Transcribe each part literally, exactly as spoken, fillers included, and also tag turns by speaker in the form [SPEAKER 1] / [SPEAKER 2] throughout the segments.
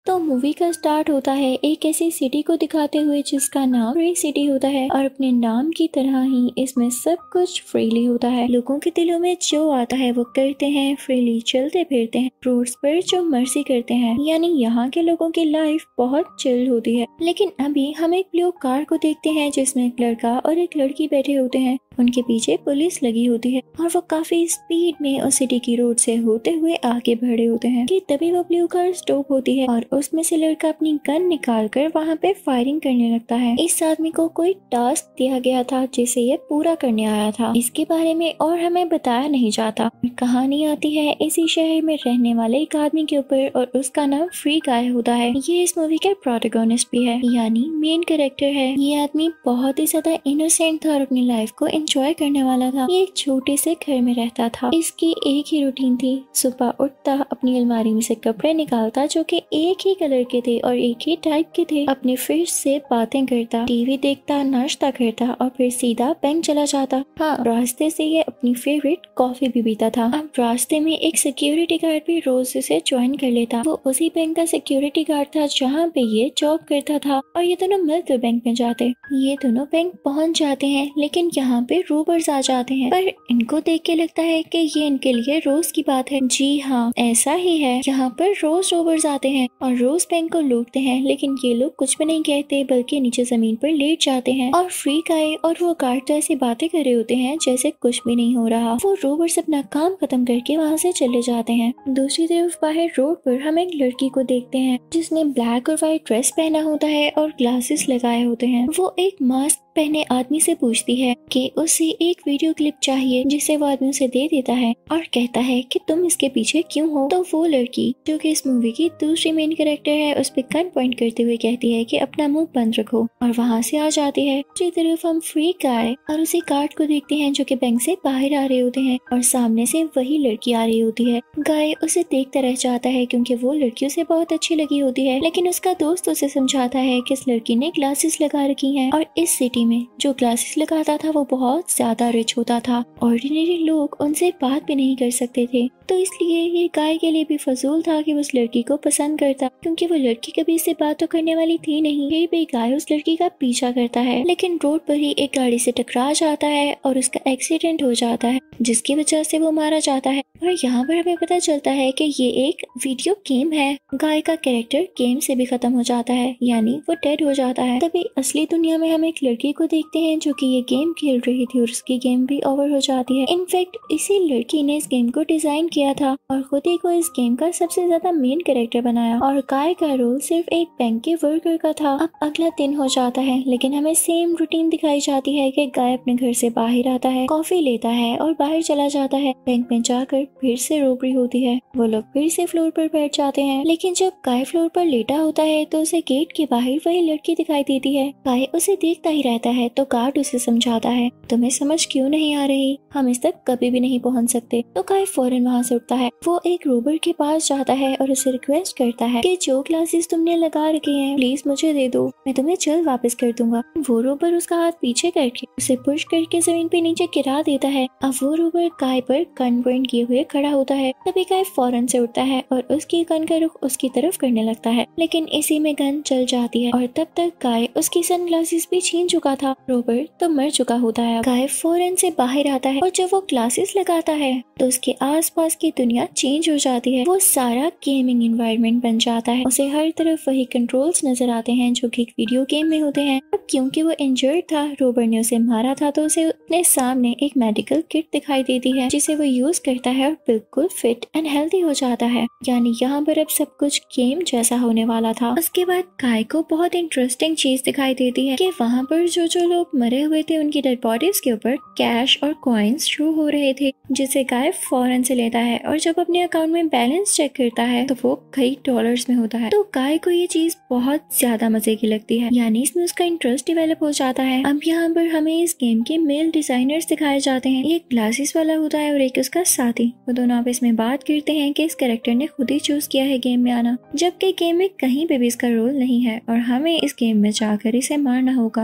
[SPEAKER 1] तो मूवी का स्टार्ट होता है एक ऐसी सिटी को दिखाते हुए जिसका नाम फ्री सिटी होता है और अपने नाम की तरह ही इसमें सब कुछ फ्रीली होता है। लोगों के दिलों में जो आता है वो करते हैं, फ्रीली चलते फिरते हैं, रोड्स पर जो मर्जी करते हैं। यानी यहाँ के लोगों की लाइफ बहुत चिल होती है। लेकिन अभी हम एक ब्लू कार को देखते हैं जिसमें एक लड़का और एक लड़की बैठे होते हैं। उनके पीछे पुलिस लगी होती है और वो काफी स्पीड में उस सिटी की रोड से होते हुए आगे बढ़े होते हैं कि तभी वो ब्लू कार स्टॉप होती है और उसमें से लड़का अपनी गन निकाल कर वहाँ पे फायरिंग करने लगता है। इस आदमी को कोई टास्क दिया गया था जिसे ये पूरा करने आया था। इसके बारे में और हमें बताया नहीं जाता। कहानी आती है इसी शहर में रहने वाले एक आदमी के ऊपर और उसका नाम फ्री गाय होता है। ये इस मूवी का प्रोटैगनिस्ट भी है, यानी मेन कैरेक्टर है। ये आदमी बहुत ही ज्यादा इनोसेंट था और अपनी लाइफ को एंजॉय करने वाला था। ये एक छोटे से घर में रहता था। इसकी एक ही रूटीन थी, सुबह उठता, अपनी अलमारी में से कपड़े निकालता जो कि एक ही कलर के थे और एक ही टाइप के थे, अपने फ्रेंड से बातें करता, टीवी देखता, नाश्ता करता और फिर सीधा बैंक चला जाता। हाँ, रास्ते से ये अपनी फेवरेट कॉफी भी पीता था। अब रास्ते में एक सिक्योरिटी गार्ड भी रोज इसे ज्वाइन कर लेता। वो उसी बैंक का सिक्योरिटी गार्ड था जहाँ पे ये जॉब करता था और ये दोनों मिलकर बैंक में जाते। ये दोनों बैंक पहुँच जाते हैं लेकिन यहाँ पे रोबर्स आ जाते हैं, पर इनको देख के लगता है कि ये इनके लिए रोज की बात है। जी हाँ, ऐसा ही है। यहाँ पर रोज रोबर्स आते हैं और रोज बैंक को लूटते हैं, लेकिन ये लोग कुछ भी नहीं कहते बल्कि नीचे जमीन पर लेट जाते हैं और फ्री गाय और वो गार्ड तो ऐसी बातें कर रहे होते हैं जैसे कुछ भी नहीं हो रहा। वो रोबर्स अपना काम खत्म करके वहाँ से चले जाते हैं। दूसरी तरफ बाहर रोड पर हम एक लड़की को देखते हैं जिसने ब्लैक और व्हाइट ड्रेस पहना होता है और ग्लासेस लगाए होते हैं। वो एक मास्क पहने आदमी से पूछती है कि उसे एक वीडियो क्लिप चाहिए, जिसे वो आदमी उसे दे देता है और कहता है कि तुम इसके पीछे क्यों हो। तो वो लड़की जो कि इस मूवी की दूसरी मेन कैरेक्टर है उस पे गन पॉइंट करते हुए कहती है कि अपना मुंह बंद रखो और वहाँ से आ जाती है। दूसरी तरफ हम फ्री गाय और उसी गार्ड को देखते हैं जो कि बैंक से बाहर आ रहे होते हैं और सामने से वही लड़की आ रही होती है। गाय उसे देखता रह जाता है क्योंकि वो लड़की उसे बहुत अच्छी लगी होती है, लेकिन उसका दोस्त उसे समझाता है कि इस लड़की ने ग्लासेस लगा रखी है और इस सिटी में जो ग्लासेस लगाता था वो बहुत ज्यादा रिच होता था। ऑर्डिनरी लोग उनसे बात भी नहीं कर सकते थे, तो इसलिए ये गाय के लिए भी फजूल था कि उस लड़की को पसंद करता, क्योंकि वो लड़की कभी इससे बात तो करने वाली थी नहीं। फिर भी गाय उस लड़की का पीछा करता है, लेकिन रोड पर ही एक गाड़ी से टकरा जाता है और उसका एक्सीडेंट हो जाता है जिसकी वजह से वो मारा जाता है। और यहाँ पर हमें पता चलता है कि ये एक वीडियो गेम है। गाय का कैरेक्टर गेम से भी खत्म हो जाता है, यानी वो डेड हो जाता है। तभी असली दुनिया में हम एक लड़की को देखते हैं जो कि ये गेम खेल रही थी और उसकी गेम भी ओवर हो जाती है। इनफैक्ट इसी लड़की ने इस गेम को डिजाइन किया था और खुद ही को इस गेम का सबसे ज्यादा मेन कैरेक्टर बनाया और गाय का रोल सिर्फ एक बैंक के वर्कर का था। अब अगला दिन हो जाता है लेकिन हमें सेम रूटीन दिखाई जाती है कि गाय अपने घर से बाहर आता है, कॉफी लेता है और बाहर चला जाता है। बैंक में जाकर फिर से रोबरी होती है। वो लोग फिर से फ्लोर पर बैठ जाते हैं, लेकिन जब गाय फ्लोर पर लेटा होता है तो उसे गेट के बाहर वही लड़की दिखाई देती है। गाय उसे देखता ही रहता है तो गार्ड उसे समझाता है, तुम्हें समझ क्यों नहीं आ रही, हम इस तक कभी भी नहीं पहुंच सकते। तो गाय फौरन वहां से उठता है। वो एक रोबर के पास जाता है और उसे रिक्वेस्ट करता है कि जो ग्लासेस तुमने लगा रखे हैं प्लीज मुझे दे दो, मैं तुम्हें जल्द वापस कर दूंगा। वो रोबर उसका हाथ पीछे करके उसे पुश करके जमीन पे नीचे गिरा देता है। अब वो रोबर गाय पर गन पॉइंट किए हुए खड़ा होता है। तभी गाय फौरन से उठता है और उसकी गन का रुख उसकी तरफ करने लगता है, लेकिन इसी में गन चल जाती है और तब तक गाय उसकी सन ग्लासेस भी छीन चुका था। रोबर तो मर चुका होता है। गाय फौरन से बाहर आता है और जब वो ग्लासेस लगाता है तो उसके आसपास की दुनिया चेंज हो जाती है। वो सारा गेमिंग एनवायरनमेंट बन जाता है। उसे हर तरफ वही कंट्रोल्स नजर आते हैं जो कि वीडियो गेम में होते हैं। अब क्योंकि वो इंजर्ड था, रोबर ने उसे मारा था, तो उसे अपने सामने एक मेडिकल किट दिखाई देती है जिसे वो यूज करता है और बिल्कुल फिट एंड हेल्दी हो जाता है। यानी यहाँ पर अब सब कुछ गेम जैसा होने वाला था। उसके बाद गाय को बहुत इंटरेस्टिंग चीज दिखाई देती है कि वहाँ पर जो जो लोग मरे हुए थे उनकी डेड बॉडीज के ऊपर कैश और कॉइन्स शो हो रहे थे, जिसे गाय फौरन से लेता है और जब अपने अकाउंट में बैलेंस चेक करता है तो वो कई डॉलर्स में होता है। तो गाय को ये चीज बहुत ज्यादा मजे की लगती है, यानी इसमें उसका इंटरेस्ट डेवलप हो जाता है। अब यहाँ पर हमें इस गेम के मेल डिजाइनर्स दिखाए जाते हैं। एक ग्लासेस वाला होता है और एक उसका साथी। वो दोनों आपस में बात करते हैं कि इस कैरेक्टर ने खुद ही चूज किया है गेम में आना, जबकि गेम में कहीं पे भी इसका रोल नहीं है और हमें इस गेम में जाकर इसे मारना होगा। वो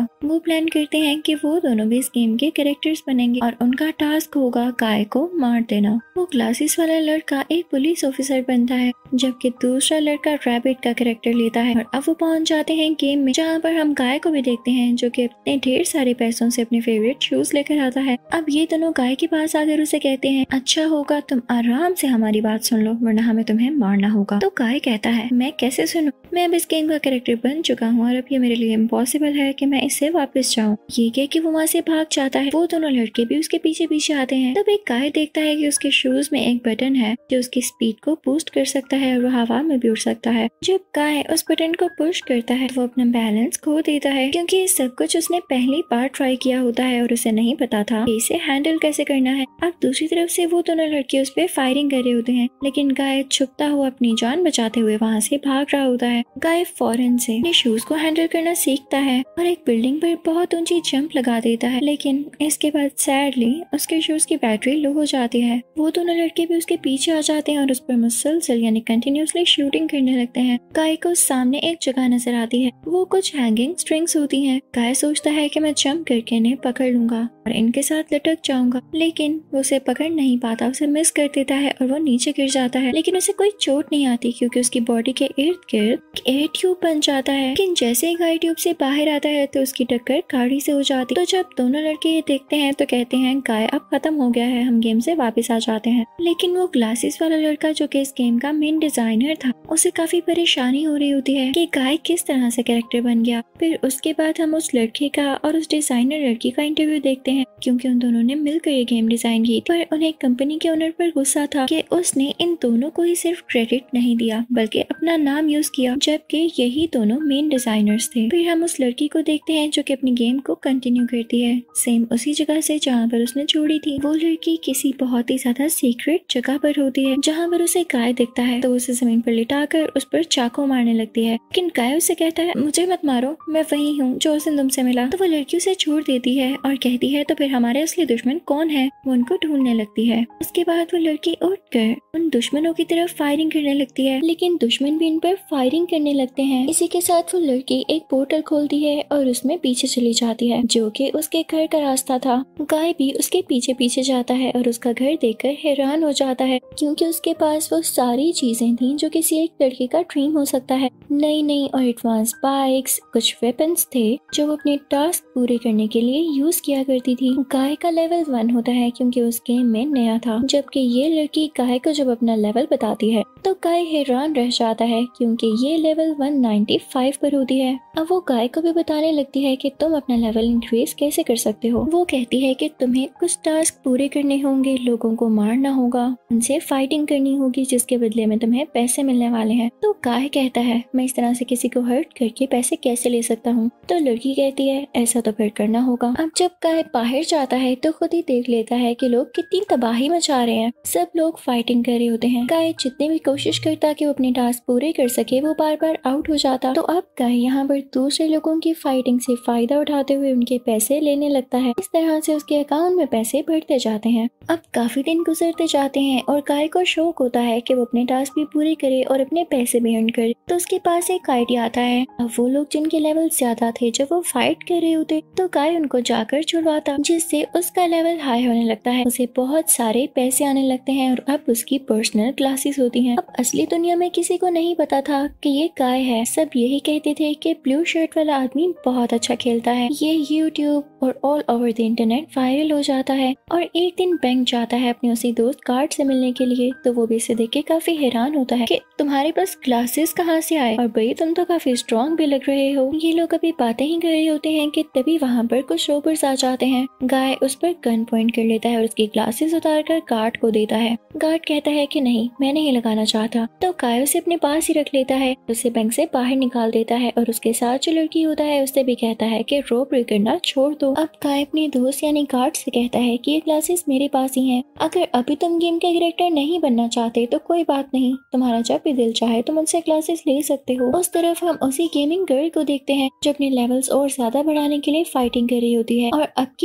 [SPEAKER 1] प्लान करते हैं कि वो दोनों भी इस गेम के कैरेक्टर्स बनेंगे और उनका टास्क होगा गाय को मार देना। वो क्लासेस वाला लड़का एक पुलिस ऑफिसर बनता है, जबकि दूसरा लड़का रैबिट का कैरेक्टर लेता है। और अब वो पहुंच जाते हैं गेम में, जहाँ पर हम गाय को भी देखते हैं जो कि अपने ढेर सारे पैसों से अपने फेवरेट शूज लेकर आता है। अब ये दोनों गाय के पास आकर उसे कहते हैं, अच्छा होगा तुम आराम से हमारी बात सुन लो, वरना हमें तुम्हें मारना होगा। तो गाय कहता है, मैं कैसे सुनूं? मैं अब इस गेम का कैरेक्टर बन चुका हूँ और अब ये मेरे लिए इम्पॉसिबल है कि मैं इससे वापस जाऊँ। ये कह के वो वहाँ से भाग जाता है। वो दोनों लड़के भी उसके पीछे पीछे आते हैं। तब एक गाय देखता है कि उसके शूज में एक बटन है जो उसकी स्पीड को बूस्ट कर सकता है और वो हवा में भी उड़ सकता है। जब गाय उस बटन को पुश करता है तो वो अपना बैलेंस खो देता है, क्योंकि ये सब कुछ उसने पहली बार ट्राई किया होता है और उसे नहीं पता था कि इसे हैंडल कैसे करना है। अब दूसरी तरफ से वो दोनों लड़के उस पर फायरिंग कर रहे होते हैं, लेकिन गाय छुपता हुआ अपनी जान बचाते हुए वहाँ से भाग रहा होता है। गाय फौरन से अपने शूज को हैंडल करना सीखता है और एक बिल्डिंग पर बहुत ऊंची जंप लगा देता है, लेकिन इसके बाद सैडली उसके शूज की बैटरी लो हो जाती है। वो दोनों लड़के भी उसके पीछे आ जाते हैं और उस पर मुसलसल यानी कंटिन्यूसली शूटिंग करने लगते हैं। गाय को सामने एक जगह नजर आती है, वो कुछ हैंगिंग स्ट्रिंग्स होती हैं। गाय सोचता है कि मैं जंप करके इन्हें पकड़ लूंगा और इनके साथ लटक जाऊंगा, लेकिन वो उसे पकड़ नहीं पाता, उसे मिस कर देता है और वो नीचे गिर जाता है। लेकिन उसे कोई चोट नहीं आती क्योंकि उसकी बॉडी के इर्द गिर्द एयर ट्यूब बन जाता है। लेकिन जैसे ही गाय ट्यूब से बाहर आता है तो उसकी टक्कर गाड़ी से हो जाती है। तो जब दोनों लड़के ये देखते हैं तो कहते हैं गाय अब खत्म हो गया है, हम गेम से वापस आ जाते हैं। लेकिन वो ग्लासेस वाला लड़का जो कि इस गेम का मेन डिजाइनर था, उसे काफी परेशानी हो रही होती है कि गाय किस तरह से कैरेक्टर बन गया। फिर उसके बाद हम उस लड़के का और उस डिजाइनर लड़की का इंटरव्यू देखते हैं, क्योंकि उन दोनों ने मिलकर ये गेम डिजाइन की। पर उन्हें कंपनी के ओनर पर गुस्सा था कि उसने इन दोनों को ही सिर्फ क्रेडिट नहीं दिया बल्कि अपना नाम यूज किया, जबकि यही दोनों मेन डिजाइनर्स थे। फिर हम उस लड़की को देखते हैं जो कि अपनी गेम को कंटिन्यू करती है, सेम उसी जगह से जहाँ पर उसने छोड़ी थी। वो लड़की किसी बहुत ही ज्यादा सीक्रेट जगह पर होती है, जहाँ पर उसे गाय दिखता है तो उसे जमीन पर लिटाकर उस पर चाकू मारने लगती है। लेकिन गाय उसे कहता है, मुझे मत मारो, मैं वही हूँ जो उस दिन तुमसे मिला। तो वो लड़की उसे छोड़ देती है और कहती है, तो फिर हमारे असली दुश्मन कौन है? वो उनको ढूंढने लगती है। उसके बाद वो लड़की उठकर उन दुश्मनों की तरफ फायरिंग करने लगती है, लेकिन दुश्मन भी इन पर फायरिंग करने लगते हैं। इसी के साथ वो लड़की एक पोर्टल खोलती है और उसमें पीछे चली जाती है, जो कि उसके घर का रास्ता था। गाय भी उसके पीछे पीछे जाता है और उसका घर देखकर हैरान हो जाता है, क्योंकि उसके पास वो सारी चीजें थी जो किसी एक लड़के का ड्रीम हो सकता है। नई नई और एडवांस बाइक्स, कुछ वेपन्स थे जो वो अपने टास्क पूरे करने के लिए यूज किया करती थी। गाय का लेवल वन होता है क्योंकि उस गेम में नया था, जबकि ये लड़की गाय को जब अपना लेवल बताती है तो गाय हैरान रह जाता है क्योंकि ये लेवल एक सौ पचानवे पर होती है। अब वो गाय को भी बताने लगती है कि तुम अपना लेवल इंक्रीज कैसे कर सकते हो। वो कहती है कि तुम्हें कुछ टास्क पूरे करने होंगे, लोगों को मारना होगा, उनसे फाइटिंग करनी होगी, जिसके बदले में तुम्हें पैसे मिलने वाले हैं। तो गाय कहता है, मैं इस तरह से किसी को हर्ट करके पैसे कैसे ले सकता हूँ? तो लड़की कहती है, ऐसा तो फिर करना होगा। अब जब गाय बाहर जाता है तो खुद ही देख लेता है कि लोग कितनी तबाही मचा रहे हैं, सब लोग फाइटिंग कर रहे होते हैं। गाय जितनी भी कोशिश करता कि वो अपने टास्क पूरे कर सके, वो बार बार आउट हो जाता। तो अब गाय यहाँ पर दूसरे लोगों की फाइटिंग से फायदा उठाते हुए उनके पैसे लेने लगता है। इस तरह से उसके अकाउंट में पैसे बढ़ते जाते हैं। अब काफी दिन गुजरते जाते हैं और गाय को शौक होता है कि वो अपने टास्क भी पूरे करे और अपने पैसे भी अर्न करे। तो उसके पास एक आइडिया आता है। अब वो लोग जिनके लेवल ज्यादा थे, जब वो फाइट कर रहे होते तो गाय उनको जाकर छुड़वाता, जिससे उसका लेवल हाई होने लगता है, उसे बहुत सारे पैसे आने लगते हैं और अब उसकी पर्सनल क्लासेस होती हैं। अब असली दुनिया में किसी को नहीं पता था कि ये गाय है। सब यही कहते थे कि ब्लू शर्ट वाला आदमी बहुत अच्छा खेलता है। ये यूट्यूब और all over the internet viral हो जाता है और एक दिन बैंक जाता है अपने उसी दोस्त गार्ड से मिलने के लिए। तो वो भी इसे देख के काफी हैरान होता है कि तुम्हारे पास क्लासेस कहाँ से आए, और भाई तुम तो काफी स्ट्रॉन्ग भी लग रहे हो। ये लोग अभी बातें ही कर रहे होते हैं कि तभी वहाँ पर कुछ रोबर्स आ जाते हैं। गाय उस पर गन पॉइंट कर लेता है और उसकी ग्लासेस उतार कर गार्ड को देता है। गार्ड कहता है कि नहीं, मैं नहीं लगाना चाहता। तो गाय उसे अपने पास ही रख लेता है, उसे बैंक से बाहर निकाल देता है और उसके साथ जो लड़की होता है उससे भी कहता है कि रोबरी करना छोड़ दो। अब गाय अपने दोस्त यानी गार्ड से कहता है कि ये क्लासेस मेरे पास ही हैं। अगर अभी तुम गेम के कैरेक्टर नहीं बनना चाहते तो कोई बात नहीं, तुम्हारा जब भी दिल चाहे तुम उनसे क्लासेस ले सकते हो। उस तरफ हम उसी गेमिंग गर्ल को देखते हैं जो अपने लेवल्स और ज्यादा बढ़ाने के लिए फाइटिंग कर रही होती है और अब की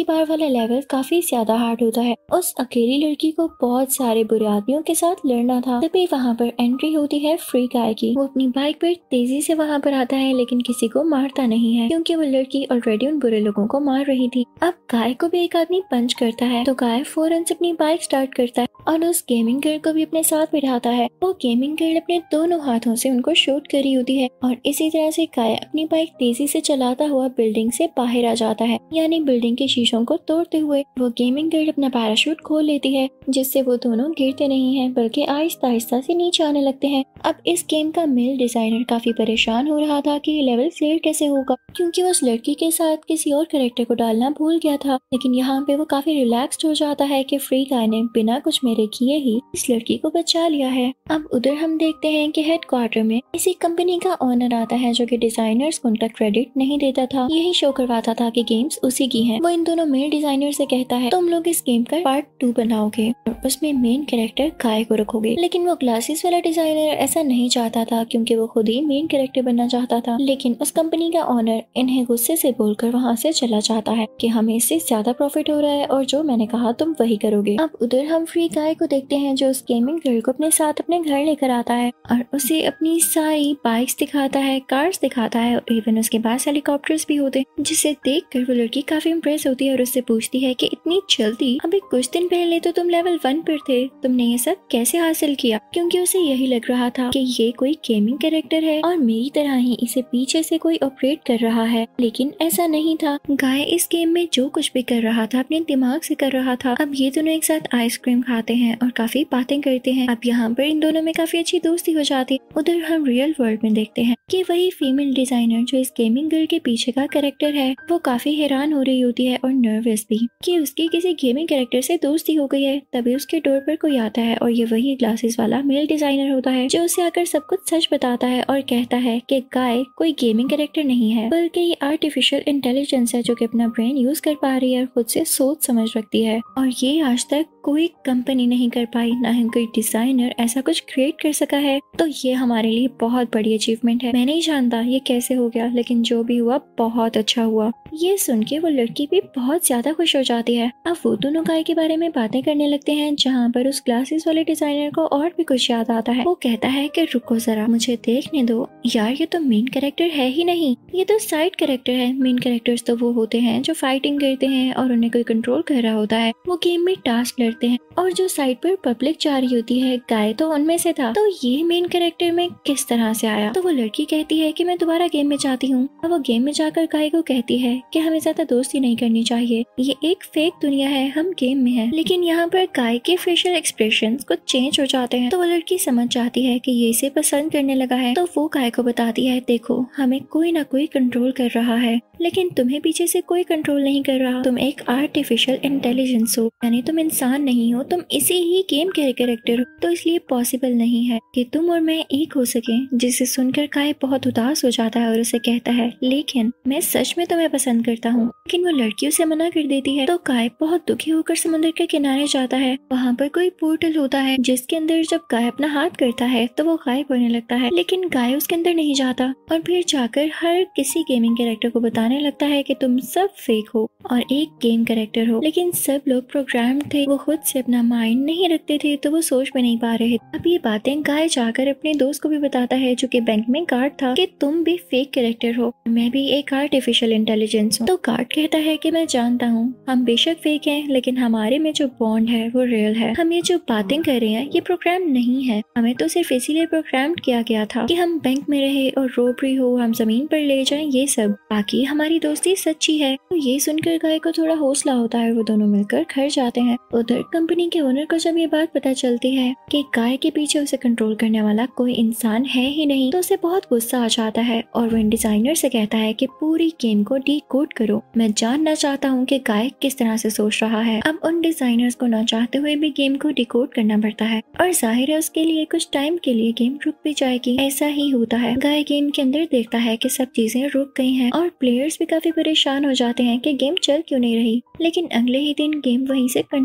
[SPEAKER 1] की बार वाला लेवल काफी ज्यादा हार्ड होता है। उस अकेली लड़की को बहुत सारे बुरे आदमियों के साथ लड़ना था। तभी वहाँ पर एंट्री होती है फ्री गाय की। वो अपनी बाइक पर तेजी से वहाँ पर आता है लेकिन किसी को मारता नहीं है क्योंकि वो लड़की ऑलरेडी उन बुरे लोगों को मार रही थी। अब गाय को भी एक आदमी पंच करता है तो गाय फौरन से अपनी बाइक स्टार्ट करता है और उस गेमिंग गर्ल को भी अपने साथ बिठाता है। वो गेमिंग गर्ल अपने दोनों हाथों से उनको शूट करी होती है और इसी तरह से गाय अपनी बाइक तेजी से चलाता हुआ बिल्डिंग से बाहर आ जाता है, यानी बिल्डिंग के शीशों को तोड़ते हुए। वो गेमिंग गर्ल अपना पैराशूट खोल लेती है जिससे वो दोनों गिरते नहीं हैं बल्कि आहिस्ता आहिस्ता से नीचे आने लगते हैं। अब इस गेम का मेल डिजाइनर काफी परेशान हो रहा था कि ये लेवल क्लियर कैसे होगा क्योंकि वो उस लड़की के साथ किसी और कैरेक्टर को डालना भूल गया था। लेकिन यहाँ पे वो काफी रिलैक्स्ड हो जाता है कि फ्री गाय ने बिना कुछ मेरे किए ही इस लड़की को बचा लिया है। अब उधर हम देखते हैं कि हेडक्वार्टर में इसी कंपनी का ओनर आता है जो कि डिजाइनर्स को उनका क्रेडिट नहीं देता था, यही शो करवाता था कि गेम्स उसी की हैं। वो इन दोनों मेल डिजाइनर से कहता है तुम लोग इस गेम का पार्ट टू बनाओगे और उसमें मेन कैरेक्टर गाय को रखोगे। लेकिन वो ग्लासेस वाला डिजाइनर ऐसा नहीं चाहता था क्योंकि वो खुद ही मेन कैरेक्टर बनना चाहता था। लेकिन उस कंपनी का ओनर इन्हें गुस्से से बोलकर वहाँ से चला जाता है कि हमें इससे ज्यादा प्रॉफिट हो रहा है और जो मैंने कहा तुम वही करोगे। अब उधर हम फ्री गाय को देखते हैं जो उस गेमिंग गर्ल को अपने साथ अपने घर लेकर आता है और उसे अपनी सारी बाइक्स दिखाता है, कार्स दिखाता है और इवन उसके पास हेलीकॉप्टर्स भी होते हैं, जिसे देखकर वो लड़की काफी इम्प्रेस होती है और उससे पूछती है कि इतनी जल्दी, अभी कुछ दिन पहले तो तुम लेवल वन पर थे, तुमने ये सब कैसे हासिल किया? क्योंकि उसे यही लग रहा था कि ये कोई गेमिंग कैरेक्टर है और मेरी तरह ही इसे पीछे से कोई ऑपरेट कर रहा है, लेकिन ऐसा नहीं था। गाय इस गेम में जो कुछ भी कर रहा था अपने दिमाग से कर रहा था। अब ये दोनों एक साथ आइसक्रीम खाते हैं और काफी बातें करते हैं। अब यहाँ पर इन दोनों में काफी अच्छी दोस्ती हो जाती है। उधर हम रियल वर्ल्ड में देखते हैं कि वही फीमेल डिजाइनर जो इस गेमिंग गर्ल के पीछे का कैरेक्टर है, वो काफी हैरान हो रही होती है और नर्वस भी कि उसकी किसी गेमिंग कैरेक्टर से दोस्ती हो गई है। तभी उसके डोर पर कोई आता है और ये वही ग्लासेस वाला मेल डिजाइनर होता है जो उसे आकर सब कुछ सच बताता है और कहता है कि गाय कोई गेमिंग कैरेक्टर नहीं है बल्कि ये आर्टिफिशियल इंटेलिजेंस है जो कि अपना ब्रेन यूज कर पा रही है और खुद से सोच समझ रखती है। और ये आज तक कोई कंपनी नहीं कर पाई, ना ही कोई डिजाइनर ऐसा कुछ क्रिएट कर सका है। तो ये हमारे लिए बहुत बड़ी अचीवमेंट है। मैं नहीं जानता ये कैसे हो गया, लेकिन जो भी हुआ बहुत अच्छा हुआ। ये सुन के वो लड़की भी बहुत ज्यादा खुश हो जाती है। अब वो दोनों गाय के बारे में बातें करने लगते हैं जहाँ पर उस ग्लासेस वाले डिजाइनर को और भी कुछ याद आता है। वो कहता है कि रुको जरा, मुझे देखने दो यार, ये तो मेन कैरेक्टर है ही नहीं, ये तो साइड कैरेक्टर है। मेन कैरेक्टर्स तो वो होते हैं जो फाइटिंग करते हैं और उन्हें कोई कंट्रोल कर रहा होता है, वो गेम में टास्क लड़ते हैं, और जो साइड पर पब्लिक जा रही होती है, गाय तो उनमें से था। तो ये मेन कैरेक्टर में किस तरह से आया? तो वो लड़की कहती है कि मैं दोबारा गेम में जाती हूँ। अब वो गेम में जाकर गाय को कहती है कि हमें ज्यादा दोस्ती नहीं करनी चाहिए, ये एक फेक दुनिया है, हम गेम में हैं। लेकिन यहाँ पर गाय के फेशियल एक्सप्रेशंस कुछ चेंज हो जाते हैं। तो वो लड़की समझ जाती है कि ये इसे पसंद करने लगा है। तो वो गाय को बताती है देखो, हमें कोई ना कोई कंट्रोल कर रहा है, लेकिन तुम्हें पीछे से कोई कंट्रोल नहीं कर रहा। तुम एक आर्टिफिशियल इंटेलिजेंस हो, यानी तुम इंसान नहीं हो, तुम इसी ही गेम के कैरेक्टर हो। तो इसलिए पॉसिबल नहीं है कि तुम और मैं एक हो सके। जिसे सुनकर गाय बहुत उदास हो जाता है और उसे कहता है लेकिन मैं सच में तुम्हें पसंद करता हूँ। लेकिन वो लड़की उसे मना कर देती है। तो गाय बहुत दुखी होकर समुद्र के किनारे जाता है। वहाँ पर कोई पोर्टल होता है जिसके अंदर जब गाय अपना हाथ करता है तो वो गायब होने लगता है, लेकिन गाय उसके अंदर नहीं जाता और फिर जाकर हर किसी गेमिंग कैरेक्टर को बताने लगता है कि तुम सब फेक हो और एक गेम कैरेक्टर हो। लेकिन सब लोग प्रोग्राम थे, वो खुद से अपना माइंड नहीं रखते थे, तो वो सोच भी नहीं पा रहे। अब ये बातें गाय जाकर अपने दोस्त को भी बताता है जो कि बैंक में गार्ड था कि तुम भी फेक कैरेक्टर हो, मैं भी एक आर्टिफिशियल इंटेलिजेंस हूँ। तो गार्ड कहता है कि मैं जानता हूँ हम बेशक फेक हैं, लेकिन हमारे में जो बॉन्ड है वो रियल है। हम ये जो बातें कर रहे हैं ये प्रोग्राम नहीं है, हमें तो सिर्फ इसीलिए प्रोग्राम किया गया था कि हम बैंक में रहे और रोबरी हो, हम जमीन पर ले जाएं, ये सब। बाकी हमारी दोस्ती सच्ची है। तो ये सुनकर गाय को थोड़ा हौसला होता है, वो दोनों मिलकर घर जाते हैं। उधर कंपनी के ओनर को जब ये बात पता चलती है कि गाय के पीछे उसे कंट्रोल करने वाला कोई इंसान है ही नहीं, तो उसे बहुत गुस्सा आ जाता है और वो इन डिजाइनर से कहता है कि पूरी गेम को डीकोड करो, मैं जानना चाहता हूँ कि गाय किस तरह से सोच रहा है। अब उन डिजाइनर्स को ना चाहते हुए भी गेम को डिकोड करना पड़ता है और जाहिर है उसके लिए कुछ टाइम के लिए गेम रुक भी जाएगी। ऐसा ही होता है। गाय गेम के अंदर देखता है कि सब चीजें रुक गई हैं और प्लेयर्स भी काफी परेशान हो जाते हैं कि गेम चल क्यों नहीं रही। लेकिन अगले ही दिन गेम वहीं से कंटिन्यू हो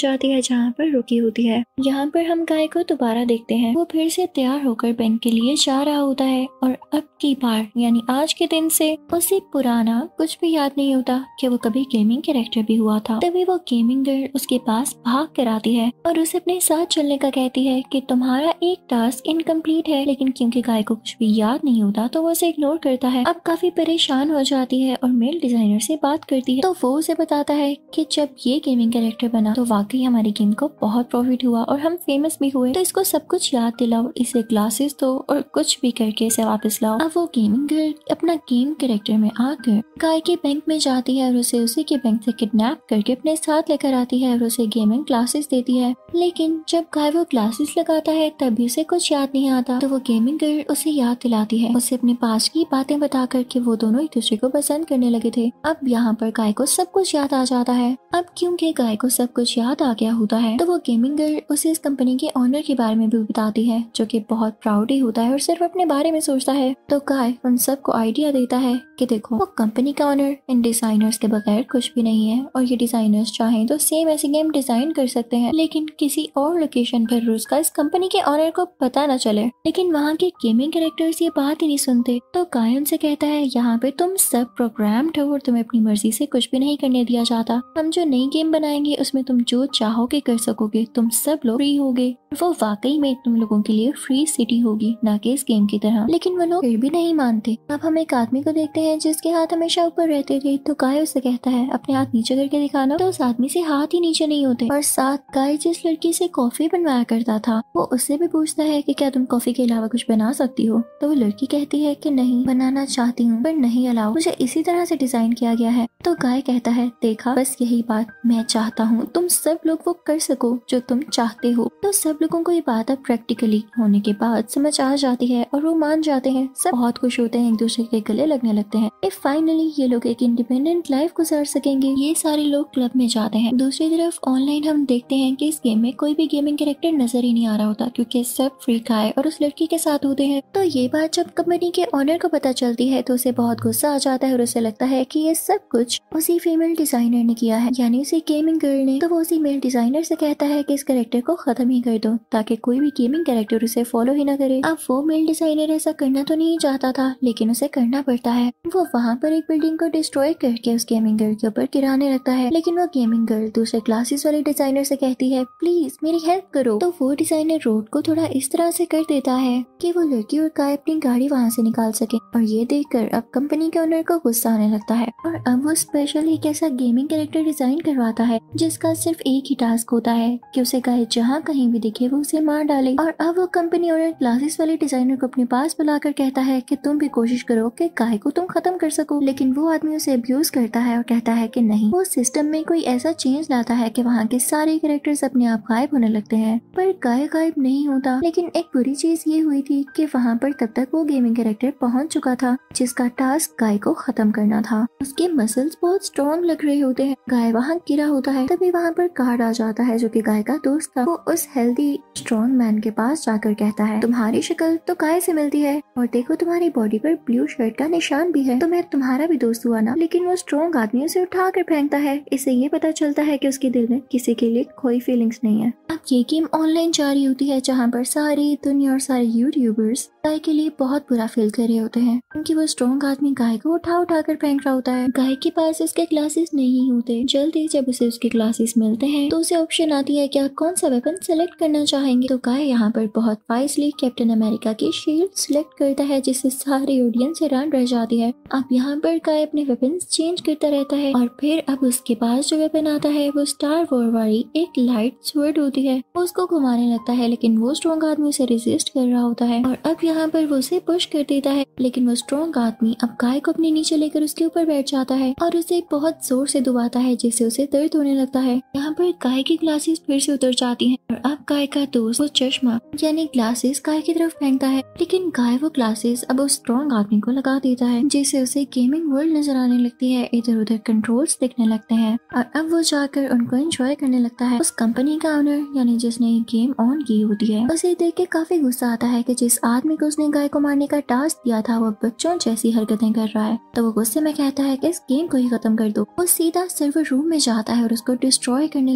[SPEAKER 1] जाती है जहाँ पर रुकी होती है। यहाँ पर हम गाय को दोबारा देखते हैं, वो फिर से तैयार होकर बैंक के लिए जा रहा होता है और अब की बार यानी आज के दिन से उसे पुराना कुछ भी याद नहीं होता कि वो कभी गेमिंग कैरेक्टर भी हुआ था। तभी वो गेमिंग गर्ल उसके पास भाग कर आती है और उसे अपने साथ चलने का कहती है कि तुम्हारा एक टास्क इनकम्प्लीट है, लेकिन क्योंकि गाय को कुछ भी याद नहीं होता तो वो उसे इग्नोर करता है। अब काफी परेशान हो जाती है और मेल डिजाइनर से बात करती है, तो वो उसे बताता है कि जब ये गेमिंग कैरेक्टर बना तो वाकई हमारी गेम को बहुत प्रॉफिट हुआ और हम फेमस भी हुए, तो इसको सब कुछ याद दिलाओ, इसे ग्लासेस दो और कुछ भी करके इसे वापस लाओ। अब वो गेमिंग गर्ल अपना गेम कैरेक्टर में आकर गाय के बैंक में जाती है और उसे उसी के बैंक से किडनैप करके अपने साथ लेकर आती है और उसे गेमिंग क्लासेस देती है। लेकिन जब गाय वो क्लासेस लगाता है तब भी उसे कुछ याद नहीं आता, तो वो गेमिंग गर्ल उसे याद दिलाती है, उसे अपने पास की बातें बताकर कि वो दोनों एक दूसरे को पसंद करने लगे थे। अब यहाँ पर गाय को सब कुछ याद आ जाता है। अब क्योंकि गाय को सब कुछ याद आ गया होता है तो वो गेमिंग गर्ल उसे इस कंपनी के ऑनर के बारे में भी बताती है, जो कि बहुत प्राउड ही होता है और सिर्फ अपने बारे में सोचता है। तो गाय उन सबको आइडिया देता है कि देखो वो कंपनी का ऑनर इन डिजाइनर्स के बगैर कुछ भी नहीं है और ये डिजाइनर्स चाहें तो सेम ऐसी गेम डिजाइन कर सकते हैं, लेकिन किसी और लोकेशन पर उसका इस कंपनी के ऑनर को पता न चले। लेकिन वहाँ के गेमिंग कैरेक्टर्स ये बात ही नहीं सुनते, तो गाय उनसे कहता है यहाँ पे तुम सब प्रोग्राम्ड हो और तुम्हें अपनी मर्जी से कुछ भी नहीं करने दिया जाता। हम जो नई गेम बनाएंगे उसमें तुम जो चाहोगे कर सकोगे, तुम सब लोग फ्री होगे। वो वाकई में तुम लोगों के लिए फ्री सिटी होगी, ना कि इस गेम की तरह। लेकिन वो लोग फिर भी नहीं मानते। अब हम एक आदमी को देखते हैं जिसके हाथ हमेशा ऊपर रहते थे, तो गाय उससे कहता है अपने हाथ नीचे करके दिखाना, तो उस आदमी से हाथ ही नीचे नहीं होते। और साथ गाय जिस लड़की से कॉफी बनवाया करता था वो उससे भी पूछता है कि क्या तुम कॉफी के अलावा कुछ बना सकती हो, तो वो लड़की कहती है कि नहीं, बनाना चाहती हूँ पर नहीं अलाउ, मुझे इसी तरह से डिजाइन किया गया है। तो गाय कहता है देखा, बस यही बात मैं चाहता हूँ, तुम सब लोग वो कर सको जो तुम चाहते हो। तो सब लोगों को ये बात अब प्रैक्टिकली होने के बाद समझ आ जाती है और वो मान जाते हैं। सब बहुत खुश होते हैं, एक दूसरे के गले लगने लगते हैं। इफ फाइनली ये लोग एक इंडिपेंडेंट लाइफ गुजार सकेंगे। ये सारे लोग क्लब में जाते हैं। दूसरी तरफ ऑनलाइन हम देखते हैं कि इस गेम में कोई भी गेमिंग कैरेक्टर नजर ही नहीं आ रहा होता, क्योंकि सब फ्री गाय और उस लड़की के साथ होते हैं। तो ये बात जब कंपनी के ऑनर को पता चलती है तो उसे बहुत गुस्सा आ जाता है और उसे लगता है कि ये सब कुछ उसी फीमेल डिजाइनर ने किया है, यानी उसी गेमिंग गर्ल ने। तो वो उसी मेल डिजाइनर से कहता है कि इस कैरेक्टर को खत्म ही कर दो ताकि कोई भी गेमिंग कैरेक्टर उसे फॉलो ही ना करे। अब वो मेल डिजाइनर ऐसा करना तो नहीं चाहता था, लेकिन उसे करना पड़ता है। वो वहाँ पर एक बिल्डिंग को डिस्ट्रॉय करके उस गेमिंग गर्ल के ऊपर गिराने लगता है, लेकिन वो गेमिंग गर्ल दूसरे क्लासेस वाले डिजाइनर से कहती है प्लीज मेरी हेल्प करो। तो वो डिजाइनर रोड को थोड़ा इस तरह से कर देता है कि वो लड़की और गाय अपनी गाड़ी वहाँ से निकाल सके। और ये देखकर अब कंपनी के ओनर को गुस्सा आने लगता है और अब वो स्पेशल एक ऐसा गेमिंग कैरेक्टर डिजाइन करवाता है जिसका सिर्फ एक ही टास्क होता है कि उसे गाय जहाँ कहीं भी दिखे वो उसे मार डाले। और अब वो कंपनी ओनर क्लासेस वाले डिजाइनर को अपने पास बुलाकर कहता है कि तुम भी कोशिश करो कि गाय को तुम खत्म कर सको। लेकिन वो आदमी उसे अब्यूज करता है और कहता है कि नहीं, वो सिस्टम में कोई ऐसा चेंज लाता है कि वहाँ के सारे कैरेक्टर्स अपने आप गायब होने लगते हैं। पर गाय गायब नहीं होता। लेकिन एक बुरी चीज ये हुई थी कि वहाँ पर तब तक वो गेमिंग कैरेक्टर पहुँच चुका था जिसका टास्क गाय को खत्म करना था। उसके मसल्स बहुत स्ट्रॉन्ग लग रहे होते हैं। गाय वहाँ गिरा होता है, तभी वहाँ पर गार्ड आ जाता है जो कि गाय का दोस्त था। वो उस हेल्दी स्ट्रॉन्ग मैन के पास जाकर कहता है तुम्हारी शक्ल तो गाय से मिलती है और देखो तुम्हारी बॉडी पर ब्लू शर्ट का निशान भी है, तो मैं तुम्हारा भी दोस्त हुआ ना। लेकिन वो स्ट्रॉन्ग आदमी उसे उठा कर फेंकता है। इससे ये पता चलता है कि उसके दिल में किसी के लिए कोई फीलिंग्स नहीं है। अब ये गेम ऑनलाइन जारी होती है जहाँ पर सारी दुनिया और सारे यूट्यूबर्स गाय के लिए बहुत बुरा फील कर रहे होते हैं, क्योंकि वो स्ट्रॉन्ग आदमी गाय को उठा उठा कर फेंक रहा होता है। गाय के पास उसके क्लासेस नहीं होते। जल्दी जब उसे उसके क्लासेस मिलते हैं तो उसे ऑप्शन आती है कि आप कौन सा वेपन सेलेक्ट करना चाहेंगे। तो गाय यहाँ पर बहुत वाइजली कैप्टन अमेरिका की शील्ड सिलेक्ट करता है, जिससे सारी ऑडियंस हैरान रह जाती है। अब यहाँ पर गाय अपने वेपन चेंज करता रहता है और फिर अब उसके पास जो वेपन आता है वो स्टार वॉर वाली एक लाइट स्वर्ड होती है। वो उसको घुमाने लगता है, लेकिन वो स्ट्रॉन्ग आदमी उसे रेजिस्ट कर रहा होता है और अब यहाँ पर वो उसे पुश कर देता है। लेकिन वो स्ट्रॉन्ग आदमी अब गाय को अपने नीचे लेकर उसके ऊपर बैठ जाता है और उसे बहुत जोर से दबाता है, जिससे उसे दर्द होने लगता है। यहाँ पर गाय की ग्लासेस फिर से उतर जाती हैं और अब गाय का दोस्त वो चश्मा यानी ग्लासेस गाय की तरफ फेंकता है, लेकिन गाय वो ग्लासेस अब उस स्ट्रॉन्ग आदमी को लगा देता है, जिससे उसे गेमिंग वर्ल्ड नजर आने लगती है। इधर उधर कंट्रोल्स दिखने लगते हैं और अब वो जाकर उनको एंजॉय करने लगता है। उस कंपनी का ओनर यानी जिसने ये गेम ऑन की होती है, उसे देख के काफी गुस्सा आता है कि जिस आदमी को उसने गाय को मारने का टास्क दिया था वो बच्चों जैसी हरकतें कर रहा है। तो वो गुस्से में कहता है कि इस गेम को ही खत्म कर दो। वो सीधा सर्वर रूम में जाता है और उसको डिस्ट्रॉय करने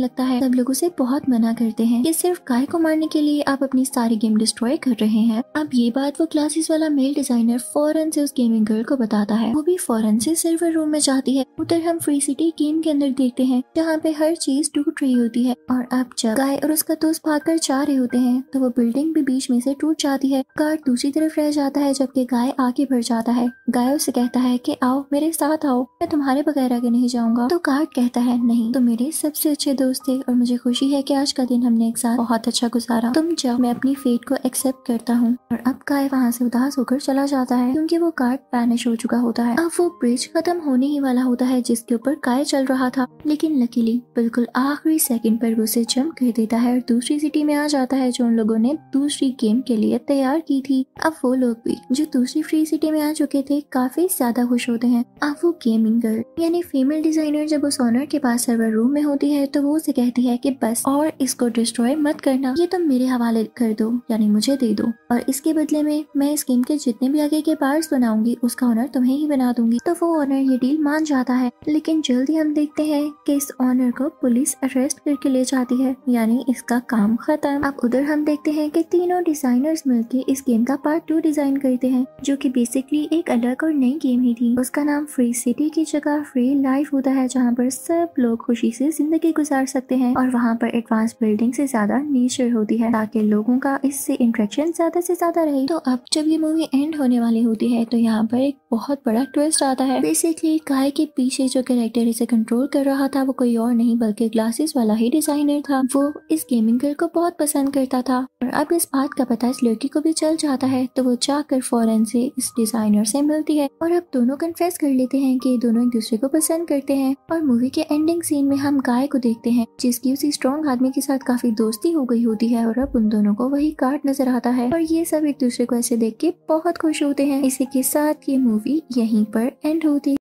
[SPEAKER 1] लगता है। सब लोग उसे बहुत मना करते हैं कि सिर्फ गाय को मारने के लिए आप अपनी सारी गेम डिस्ट्रॉय कर रहे हैं। अब ये बात वो क्लासेस वाला मेल डिजाइनर फौरन से उस गेमिंग गर्ल को बताता है। वो भी फौरन से सर्वर रूम में जाती है। उधर हम फ्री सिटी गेम के अंदर देखते हैं जहाँ पे हर चीज टूट रही होती है और अब जब गाय और उसका दोस्त भागकर जा रहे होते हैं तो वो बिल्डिंग भी बीच में से टूट जाती है। गार्ड दूसरी तरफ रह जाता है जबकि गाय आगे बढ़ जाता है। गाय उसे कहता है कि आओ मेरे साथ आओ, मैं तुम्हारे बगैर आगे नहीं जाऊंगा। तो गार्ड कहता है नहीं, तुम मेरे सबसे अच्छे दोस्त थे और मुझे खुशी है कि आज का दिन हमने एक साथ बहुत अच्छा गुजारा। तुम जाओ, मैं अपनी फेट को एक्सेप्ट करता हूँ। और अब गाय वहाँ से उदास होकर चला जाता है क्योंकि वो गार्ड वैनिश हो चुका होता है। अब वो ब्रिज खत्म होने ही वाला होता है जिसके ऊपर गाय चल रहा था, लेकिन लकीली बिल्कुल आखिरी सेकंड पर वो उसे जंप कर देता है और दूसरी सिटी में आ जाता है जो उन लोगों ने दूसरी गेम के लिए तैयार की थी। अब वो लोग भी जो दूसरी फ्री सिटी में आ चुके थे काफी ज्यादा खुश होते हैं। अब वो गेमिंग गर्ल यानी फीमेल डिजाइनर जब उस ओनर के पास सर्वर रूम में होती है तो वो उसे कहती है कि बस और इसको डिस्ट्रॉय मत करना, ये तुम मेरे हवाले कर दो यानी मुझे दे दो और इसके बदले में मैं इस गेम के जितने भी आगे के पार्ट्स बनाऊंगी उसका ओनर तुम्हें ही बना दूंगी। तो वो ओनर ये डील मान जाता है, लेकिन जल्दी हम देखते हैं कि इस ओनर को पुलिस अरेस्ट करके ले जाती है यानी इसका काम खत्म। अब उधर हम देखते हैं कि तीनों डिजाइनर्स मिलकर इस गेम का पार्ट टू डिजाइन करते हैं जो कि बेसिकली एक अलग और नई गेम ही थी। उसका नाम फ्री सिटी की जगह फ्री लाइफ होता है जहाँ पर सब लोग खुशी से जिंदगी गुजार सकते हैं और वहाँ पर एडवांस बिल्डिंग से ज्यादा नेचर होती है ताकि लोगों का इससे इंटरेक्शन ज्यादा से ज्यादा रहे। तो अब जब ये मूवी एंड होने वाली होती है तो यहाँ पर एक बहुत बड़ा ट्विस्ट आता है। बेसिकली गाय के पीछे जो कैरेक्टर इसे कंट्रोल कर रहा था वो कोई और नहीं बल्कि ग्लासेस वाला ही डिजाइनर था। वो इस गेमिंग गर्ल को बहुत पसंद करता था और अब इस बात का पता इस लड़की को भी चल जाता है तो वो जाकर फौरन से इस डिजाइनर से मिलती है और अब दोनों कन्फेस कर लेते हैं कि दोनों एक दूसरे को पसंद करते हैं। और मूवी के एंडिंग सीन में हम गाय को देखते हैं जिसकी उसी स्ट्रॉन्ग आदमी के साथ काफी दोस्ती हो गई होती है और अब उन दोनों को वही कार्ड नजर आता है और ये सब एक दूसरे को ऐसे देख के बहुत खुश होते हैं। इसी के साथ ये मूवी यहीं पर एंड होती है।